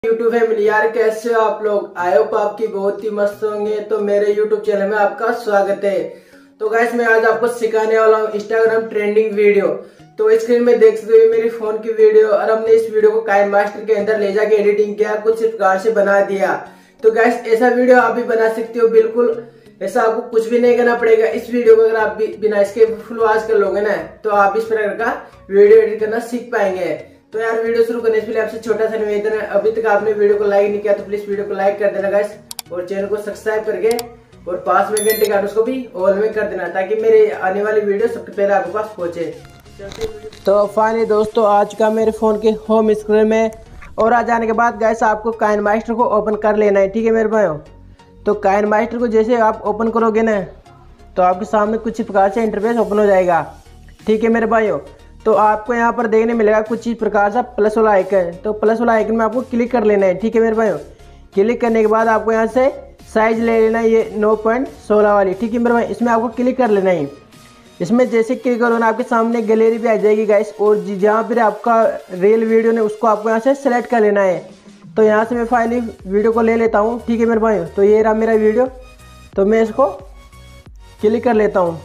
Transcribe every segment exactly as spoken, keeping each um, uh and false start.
YouTube family यार, कैसे हो आप लोग। आई होप आपकी बहुत ही मस्त होंगे। तो मेरे यूट्यूब चैनल में आपका स्वागत है। तो गाइस मैं आज आपको सिखाने वाला हूँ इंस्टाग्राम ट्रेंडिंग वीडियो। तो स्क्रीन में देख सकते हो मेरी फोन की वीडियो, और हमने इस वीडियो को काइनमास्टर के अंदर ले जाके एडिटिंग किया, कुछ इस प्रकार से बना दिया। तो गाइस ऐसा वीडियो आप भी बना सकते हो, बिल्कुल ऐसा आपको कुछ भी नहीं करना पड़ेगा। इस वीडियो को अगर आप भी बिना इसके फुल वॉच कर लोगे ना, तो आप इस प्रकार का वीडियो एडिट करना सीख पाएंगे। तो यार वीडियो शुरू करने से पहले आपसे छोटा सा निवेदन है, अभी तक आपने वीडियो को लाइक नहीं किया तो प्लीज वीडियो को लाइक कर देना गाइस, और चैनल को सब्सक्राइब करके और पास में घंटे का उसको भी ऑल में कर देना, ताकि मेरे आने वाली वीडियो सबसे पहले आपके पास पहुंचे। तो फाइनली दोस्तों आ चुका मेरे फोन के होम स्क्रीन में, और आ जाने के बाद गाइस आपको काइनमास्टर को ओपन कर लेना है। ठीक है मेरे भाइयों। तो काइनमास्टर को जैसे आप ओपन करोगे ना, तो आपके सामने कुछ प्रकार से इंटरफेस ओपन हो जाएगा। ठीक है मेरे भाइयों। तो आपको यहाँ पर देखने मिलेगा कुछ इस प्रकार सा प्लस वाला आइकन। तो प्लस वाला आइकन में आपको क्लिक कर लेना है। ठीक है मेरे भाइयों। क्लिक करने के बाद आपको यहाँ से साइज ले लेना है, ये नौ पॉइंट सोलह वाली। ठीक है मेरे भाई, इसमें आपको क्लिक कर लेना है। इसमें जैसे क्लिक करो ना, आपके सामने गैलरी भी आ जाएगी गाइस, और जहाँ पर आपका रियल वीडियो ने उसको आपको यहाँ से सेलेक्ट कर लेना है। तो यहाँ से मैं फाइनली वीडियो को ले लेता हूँ। ठीक है मेरे भाई। तो ये रहा मेरा वीडियो, तो मैं इसको क्लिक कर लेता हूँ।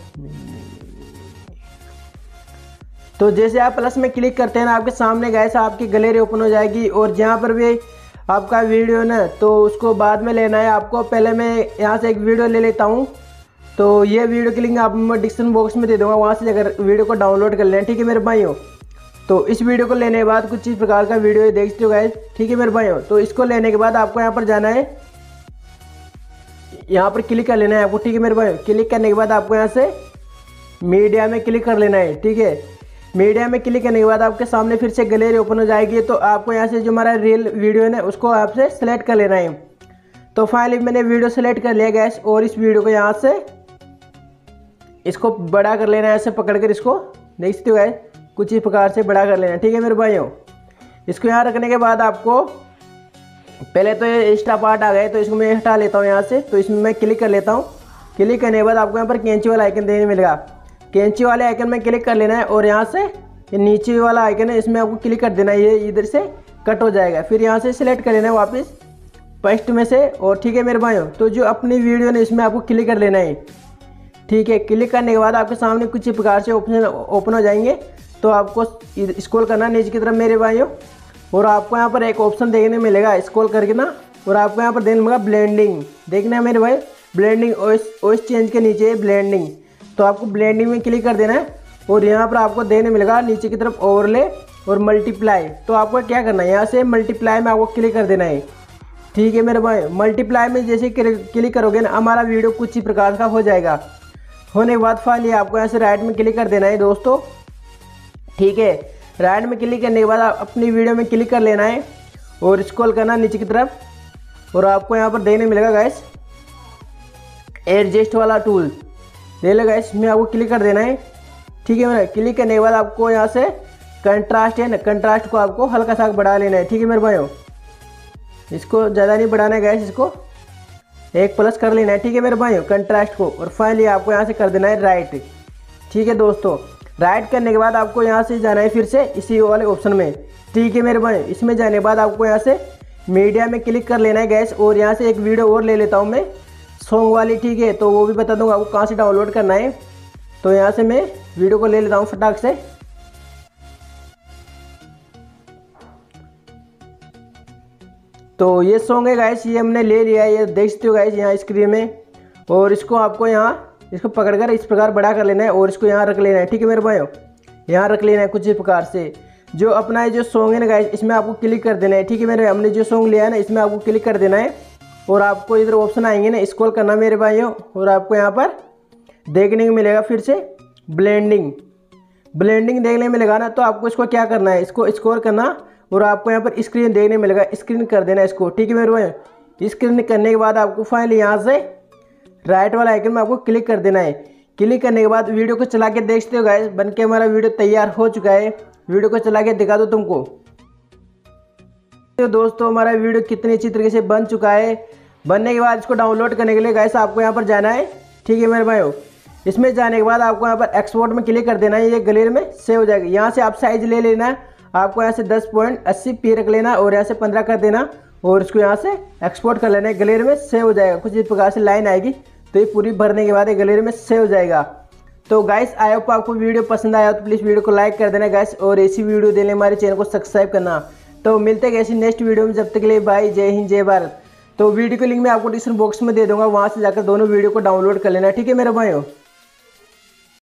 तो जैसे आप प्लस में क्लिक करते हैं ना, आपके सामने गाइस आपकी गैलरी ओपन हो जाएगी, और जहाँ पर भी आपका वीडियो ना, तो उसको बाद में लेना है आपको। पहले मैं यहाँ से एक वीडियो ले लेता हूँ। तो ये वीडियो की लिंक आप मैं डिस्क्रिप्शन बॉक्स में दे दूँगा, वहाँ से अगर वीडियो को डाउनलोड कर लें। ठीक है मेरे भाइयों। तो इस वीडियो को लेने के बाद कुछ इस प्रकार का वीडियो देखते हो गाइस। ठीक है मेरे भाइयों। तो इसको लेने के बाद आपको यहाँ पर जाना है, यहाँ पर क्लिक कर लेना है आपको। ठीक है मेरे भाइयों। क्लिक करने के बाद आपको यहाँ से मीडिया में क्लिक कर लेना है। ठीक है। मीडिया में क्लिक करने के बाद आपके सामने फिर से गैलरी ओपन हो जाएगी। तो आपको यहाँ से जो हमारा रियल वीडियो है ना, उसको आपसे सेलेक्ट कर लेना है। तो फाइनली मैंने वीडियो सेलेक्ट कर लिया गैस, और इस वीडियो को यहाँ से इसको बड़ा कर लेना है, ऐसे पकड़कर इसको देख सकते हो गाइस, कुछ इस प्रकार से बड़ा कर लेना। ठीक है मेरे भाइयों। इसको यहाँ रखने के बाद आपको पहले तो ये एक्स्ट्रा पार्ट आ गए, तो इसको मैं हटा लेता हूँ यहाँ से। तो इसमें मैं क्लिक कर लेता हूँ। क्लिक करने के बाद आपको यहाँ पर कैंची वाला आइकन देखने मिलेगा। कैंची वाले आइकन में क्लिक कर लेना है, और यहाँ से ये नीचे वाला आइकन है, इसमें आपको क्लिक कर देना है। ये इधर से कट हो जाएगा। फिर यहाँ से सिलेक्ट कर लेना है वापस फर्स्ट में से। और ठीक है मेरे भाइयों। तो जो अपनी वीडियो ने इसमें आपको क्लिक कर लेना है। ठीक है। क्लिक करने के बाद आपके सामने कुछ प्रकार से ऑप्शन ओपन हो जाएंगे। तो आपको स्क्रॉल करना नीचे की तरफ मेरे भाइयों, और आपको यहाँ पर एक ऑप्शन देखने मिलेगा स्क्रॉल करके ना, और आपको यहाँ पर देखने मिलेगा ब्लेंडिंग। देखना है मेरे भाई, ब्लेंडिंग वॉइस चेंज के नीचे ब्लेंडिंग। तो आपको ब्लेंडिंग में क्लिक कर देना है, और यहाँ पर आपको देखने मिलेगा नीचे की तरफ ओवरले और मल्टीप्लाई। तो आपको क्या करना है, यहाँ से मल्टीप्लाई में आपको क्लिक कर देना है। ठीक है मेरे भाई। मल्टीप्लाई में जैसे क्लिक करोगे ना, हमारा वीडियो कुछ ही प्रकार का हो जाएगा। होने के बाद फाइनली आपको यहाँ से राइट में क्लिक कर देना है दोस्तों। ठीक है। राइट में क्लिक करने के बाद आप अपनी वीडियो में क्लिक कर लेना है, और स्क्रॉल करना नीचे की तरफ, और आपको यहाँ पर देखने मिलेगा गाइस एडजस्ट वाला टूल, ले लो गाइस, इसमें आपको क्लिक कर देना है। ठीक है मेरे। क्लिक करने के बाद आपको यहाँ से कंट्रास्ट है ना, कंट्रास्ट को आपको हल्का सा बढ़ा लेना है। ठीक है मेरे भाइयों। इसको ज़्यादा नहीं बढ़ाना है गाइस, इसको एक प्लस कर लेना है। ठीक है मेरे भाइयों, कंट्रास्ट को। और फाइनली आपको यहाँ से कर देना है राइट। ठीक है दोस्तों। राइट करने के बाद आपको यहाँ से जाना है फिर से इसी वाले ऑप्शन में। ठीक है मेरे भाई। इसमें जाने के बाद आपको यहाँ से मीडिया में क्लिक कर लेना है गैस, और यहाँ से एक वीडियो और ले लेता हूँ मैं सॉन्ग वाली। ठीक है। तो वो भी बता दूँगा आपको कहाँ से डाउनलोड करना है। तो यहाँ से मैं वीडियो को ले लेता हूँ फटाक से। तो ये सॉन्ग है गाइस, ये हमने ले लिया है, ये देख सकते हो गाइस यहाँ स्क्रीन में। और इसको आपको यहाँ इसको पकड़कर इस प्रकार बड़ा कर लेना है, और इसको यहाँ रख लेना है। ठीक है मेरे भाइयों। यहाँ रख लेना है कुछ इस प्रकार से। जो अपना ये जो सॉन्ग है ना गाइस, इसमें आपको क्लिक कर देना है। ठीक है मेरे। हमने जो सॉन्ग लिया है ना, इसमें आपको क्लिक कर देना है, और आपको इधर ऑप्शन आएंगे ना, स्क्रॉल करना मेरे भाइयों, और आपको यहाँ पर देखने को मिलेगा फिर से ब्लेंडिंग। ब्लेंडिंग देखने मिलेगा ना, तो आपको इसको क्या करना है, इसको स्क्रॉल करना, और आपको यहाँ पर स्क्रीन देखने मिलेगा, स्क्रीन कर देना इसको। ठीक है मेरे भाई। स्क्रीन करने के बाद आपको फाइनली यहाँ से राइट वाला आइकन में आपको क्लिक कर देना है। क्लिक करने के बाद वीडियो को चला के देख सकते हो गाइस, बन के हमारा वीडियो तैयार हो चुका है। वीडियो को चला के दिखा दो तुमको। तो दोस्तों हमारा वीडियो कितनी अच्छी तरीके से बन चुका है। बनने के बाद इसको डाउनलोड करने के लिए गाइस आपको यहाँ पर जाना है। ठीक है मेरे भाइयों। इसमें जाने के बाद आपको यहाँ पर एक्सपोर्ट में क्लिक कर देना है, ये गैलरी में सेव हो जाएगा। यहाँ से आप साइज ले लेना, आपको यहाँ से दस पॉइंट अस्सी पी रख लेना, और यहाँ से पंद्रह कर देना, और इसको यहाँ से एक्सपोर्ट कर लेना है। गैलरी में सेव हो जाएगा, कुछ इस प्रकार से लाइन आएगी, तो ये पूरी भरने के बाद गैलरी में सेव हो जाएगा। तो गाइस आई होप आपको वीडियो पसंद आया तो प्लीज़ वीडियो को लाइक कर देना गाइस, और ऐसी वीडियो देने हमारे चैनल को सब्सक्राइब करना। तो मिलते हैं ऐसी नेक्स्ट वीडियो में, जब तक के लिए बाय, जय हिंद जय भारत। तो वीडियो का लिंक मैं आपको डिस्क्रिप्शन बॉक्स में दे दूंगा, वहाँ से जाकर दोनों वीडियो को डाउनलोड कर लेना, ठीक है मेरे भाइयों।